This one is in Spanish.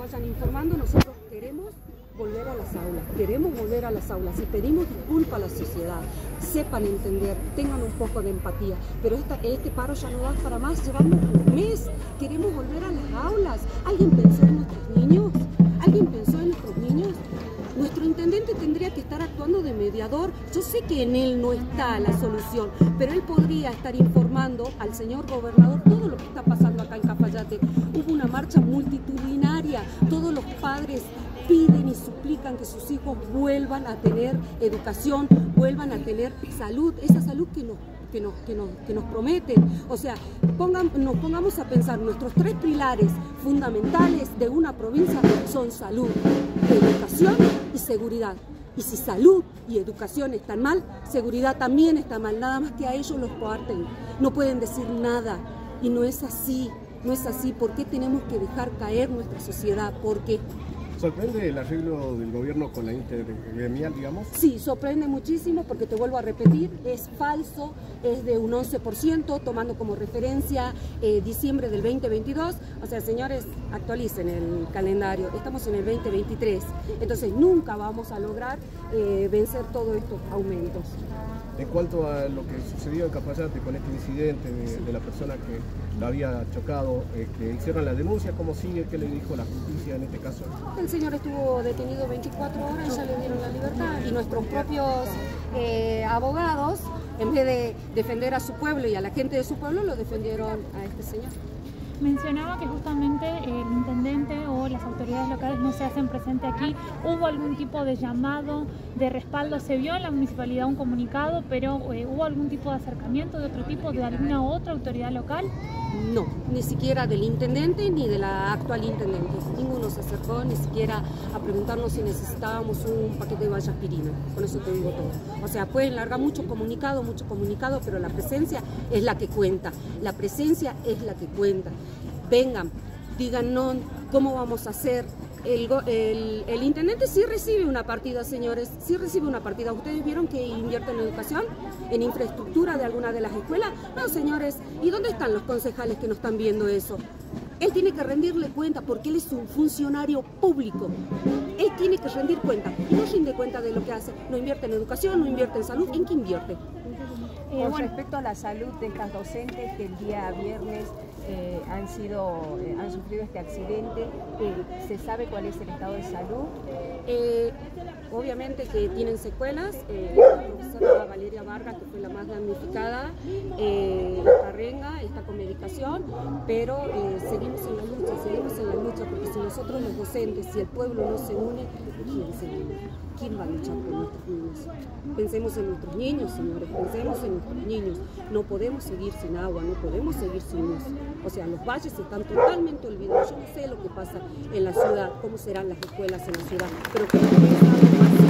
vayan informando. Nosotros queremos volver a las aulas, y pedimos disculpas a la sociedad, sepan entender, tengan un poco de empatía, pero este paro ya no da para más, llevamos un mes, queremos volver a las aulas. ¿Alguien pensó en nuestros niños? ¿Alguien pensó en nuestros niños? Nuestro intendente tendría que estar actuando de mediador. Yo sé que en él no está la solución, pero él podría estar informando al señor gobernador todo lo que está pasando acá en Cafayate. Hubo una marcha multitudinaria, todos los padres piden y suplican que sus hijos vuelvan a tener educación, vuelvan a tener salud, esa salud que nos prometen. O sea, nos pongamos a pensar, nuestros 3 pilares fundamentales de una provincia son salud, educación y seguridad. Y si salud y educación están mal, seguridad también está mal, nada más que a ellos los coarten. No pueden decir nada, y no es así, no es así. ¿Por qué tenemos que dejar caer nuestra sociedad? ¿Por qué? ¿Sorprende el arreglo del gobierno con la intergremial, digamos? Sí, sorprende muchísimo, porque te vuelvo a repetir, es falso, es de un 11%, tomando como referencia diciembre del 2022. O sea, señores, actualicen el calendario, estamos en el 2023, entonces nunca vamos a lograr vencer todos estos aumentos. En cuanto a lo que sucedió en Cafayate con este incidente de la persona que la había chocado, que hicieron la denuncia, ¿cómo sigue? ¿Qué le dijo la justicia en este caso? El señor estuvo detenido 24 horas y ya le dieron la libertad, y nuestros propios abogados, en vez de defender a su pueblo y a la gente de su pueblo, lo defendieron a este señor. Mencionaba que justamente el intendente o las autoridades locales no se hacen presente aquí. ¿Hubo algún tipo de llamado de respaldo? ¿Se vio en la municipalidad un comunicado, pero hubo algún tipo de acercamiento de otro tipo, de alguna otra autoridad local? No, ni siquiera del intendente ni de la actual intendente. Ninguno se acercó ni siquiera a preguntarnos si necesitábamos un paquete de vallaspirina. Con eso te digo todo. O sea, pueden largar mucho comunicado, pero la presencia es la que cuenta. La presencia es la que cuenta. Vengan, díganos cómo vamos a hacer. El intendente sí recibe una partida, señores, sí recibe una partida. ¿Ustedes vieron que invierte en educación, en infraestructura de alguna de las escuelas? No, señores, ¿y dónde están los concejales que no están viendo eso? Él tiene que rendirle cuenta, porque él es un funcionario público. Él tiene que rendir cuenta, y no rinde cuenta de lo que hace. No invierte en educación, no invierte en salud. ¿En qué invierte? Con respecto a la salud de estas docentes que el día viernes han sufrido este accidente, ¿se sabe cuál es el estado de salud? Obviamente que tienen secuelas. La profesora Valeria Vargas, que fue la más damnificada, está renga, está con medicación, pero seguimos en la lucha, porque si nosotros los docentes, si el pueblo no se une, ¿quién va a luchar por nuestros niños? Pensemos en nuestros niños, señores, pensemos en nuestros niños. No podemos seguir sin agua, no podemos seguir sin luz. O sea, los valles están totalmente olvidados. Yo no sé lo que pasa en la ciudad, cómo serán las escuelas en la ciudad, pero creo que es algo más